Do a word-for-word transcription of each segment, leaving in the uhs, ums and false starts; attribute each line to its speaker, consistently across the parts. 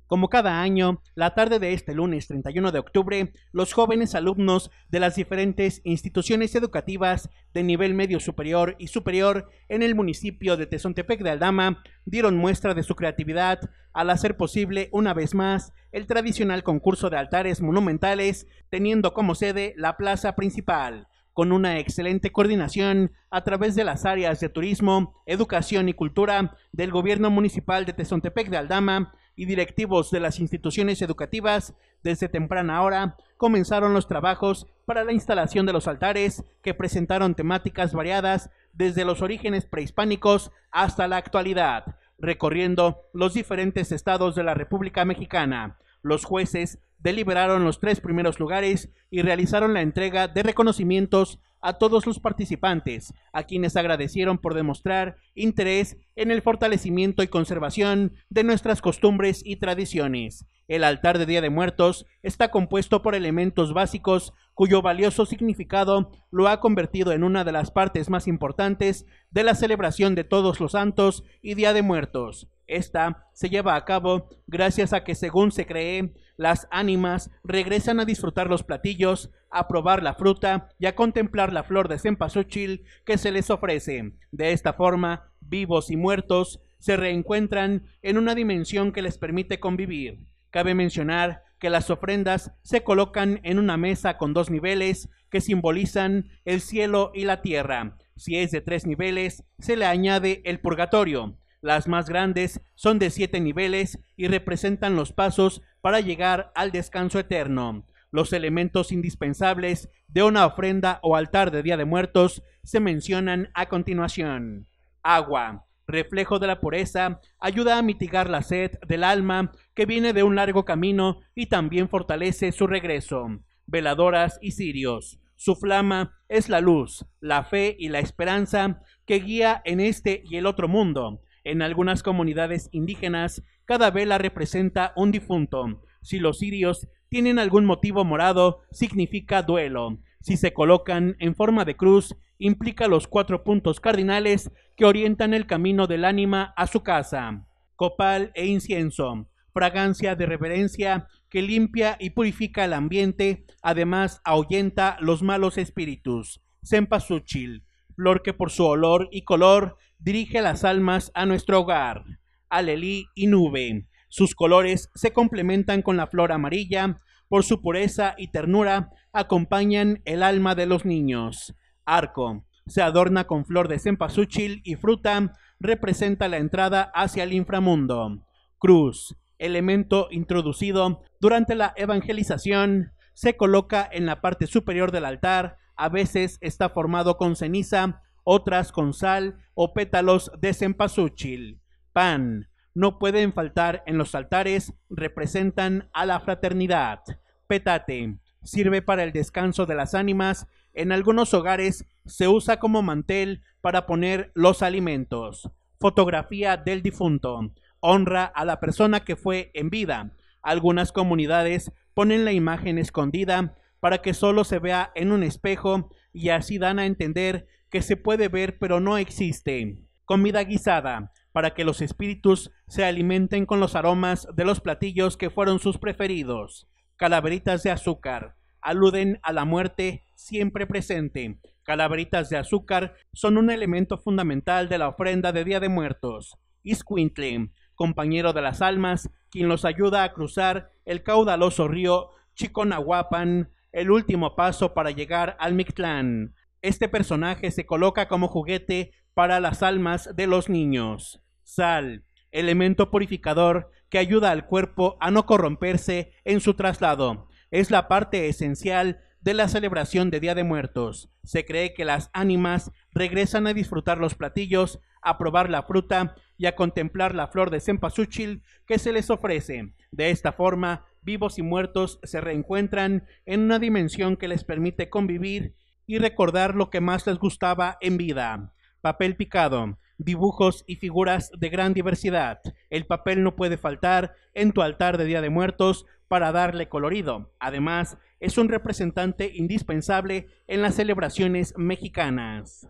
Speaker 1: Como cada año, la tarde de este lunes treinta y uno de octubre, los jóvenes alumnos de las diferentes instituciones educativas de nivel medio superior y superior en el municipio de Tezontepec de Aldama dieron muestra de su creatividad al hacer posible una vez más el tradicional concurso de altares monumentales, teniendo como sede la plaza principal, con una excelente coordinación a través de las áreas de turismo, educación y cultura del gobierno municipal de Tezontepec de Aldama y directivos de las instituciones educativas. Desde temprana hora comenzaron los trabajos para la instalación de los altares, que presentaron temáticas variadas desde los orígenes prehispánicos hasta la actualidad, recorriendo los diferentes estados de la República Mexicana. Los jueces deliberaron los tres primeros lugares y realizaron la entrega de reconocimientos a todos los participantes, a quienes agradecieron por demostrar interés en el fortalecimiento y conservación de nuestras costumbres y tradiciones. El altar de Día de Muertos está compuesto por elementos básicos cuyo valioso significado lo ha convertido en una de las partes más importantes de la celebración de Todos los Santos y Día de Muertos. Esta se lleva a cabo gracias a que, según se cree, las ánimas regresan a disfrutar los platillos, a probar la fruta y a contemplar la flor de cempasúchil que se les ofrece. De esta forma, vivos y muertos se reencuentran en una dimensión que les permite convivir. Cabe mencionar que las ofrendas se colocan en una mesa con dos niveles que simbolizan el cielo y la tierra. Si es de tres niveles, se le añade el purgatorio. Las más grandes son de siete niveles y representan los pasos para llegar al descanso eterno. Los elementos indispensables de una ofrenda o altar de Día de Muertos se mencionan a continuación. Agua, reflejo de la pureza, ayuda a mitigar la sed del alma que viene de un largo camino y también fortalece su regreso. Veladoras y cirios. Su flama es la luz, la fe y la esperanza que guía en este y el otro mundo. En algunas comunidades indígenas, cada vela representa un difunto. Si los cirios tienen algún motivo morado, significa duelo. Si se colocan en forma de cruz, implica los cuatro puntos cardinales que orientan el camino del ánima a su casa. Copal e incienso, fragancia de reverencia que limpia y purifica el ambiente, además ahuyenta los malos espíritus. Cempasúchil, flor que por su olor y color dirige las almas a nuestro hogar. Alelí y nube, sus colores se complementan con la flor amarilla, por su pureza y ternura acompañan el alma de los niños. Arco, se adorna con flor de cempasúchil y fruta, representa la entrada hacia el inframundo. Cruz, elemento introducido durante la evangelización, se coloca en la parte superior del altar. A veces está formado con ceniza, otras con sal o pétalos de cempasúchil. Pan, no pueden faltar en los altares, representan a la fraternidad. Petate, sirve para el descanso de las ánimas. En algunos hogares se usa como mantel para poner los alimentos. Fotografía del difunto, honra a la persona que fue en vida. Algunas comunidades ponen la imagen escondida para que solo se vea en un espejo y así dan a entender que se puede ver pero no existe. Comida guisada, para que los espíritus se alimenten con los aromas de los platillos que fueron sus preferidos. Calaveritas de azúcar, aluden a la muerte siempre presente. Calaveritas de azúcar son un elemento fundamental de la ofrenda de Día de Muertos. Izcuintle, compañero de las almas, quien los ayuda a cruzar el caudaloso río Chiconahuapan, el último paso para llegar al Mictlán. Este personaje se coloca como juguete para las almas de los niños. Sal, elemento purificador que ayuda al cuerpo a no corromperse en su traslado. Es la parte esencial de la celebración de Día de Muertos. Se cree que las ánimas regresan a disfrutar los platillos, a probar la fruta y a contemplar la flor de cempasúchil que se les ofrece. De esta forma, vivos y muertos se reencuentran en una dimensión que les permite convivir y recordar lo que más les gustaba en vida. Papel picado, dibujos y figuras de gran diversidad. El papel no puede faltar en tu altar de Día de Muertos para darle colorido. Además, es un representante indispensable en las celebraciones mexicanas.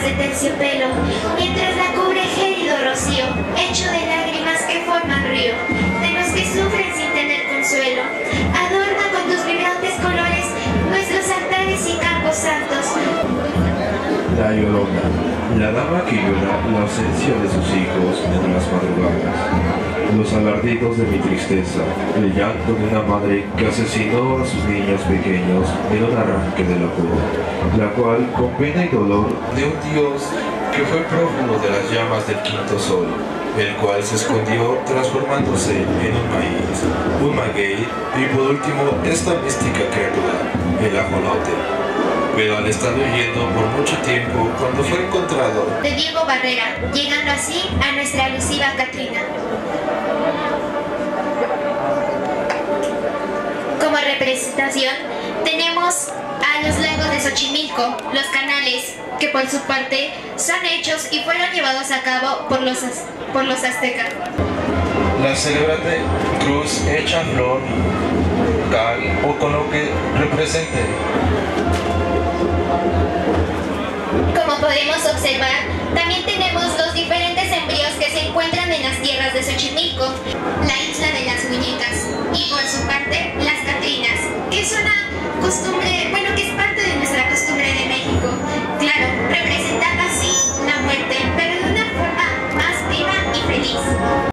Speaker 2: de terciopelo, mientras la cubre gélido rocío, hecho de lágrimas que forman río, de los que sufren sin tener consuelo. Adorna con tus vibrantes colores nuestros altares y campos santos.
Speaker 3: La Llorona, la dama que llora la ausencia de sus hijos en las madrugadas, los alardidos de mi tristeza, el llanto de una madre que asesinó a sus niños pequeños en un arranque de locura, la cual, con pena y dolor, de un Dios que fue prófugo de las llamas del quinto sol, el cual se escondió transformándose en un maíz, un maguey y por último esta mística criatura, el ajolote. Pero al estar huyendo por mucho tiempo, cuando fue encontrado,
Speaker 2: De Diego Barrera, llegando así a nuestra alusiva Catrina. Como representación, tenemos a los lagos de Xochimilco, los canales, que por su parte son hechos y fueron llevados a cabo por los, az- por los aztecas.
Speaker 3: la célebre cruz hecha flor, cal o con lo que represente.
Speaker 2: Como podemos observar, también tenemos los diferentes embrios que se encuentran en las tierras de Xochimilco, la isla de las muñecas y por su parte las Catrinas, que es una costumbre, bueno, que es parte de nuestra costumbre de México. Claro, representando así la muerte, pero de una forma más viva y feliz.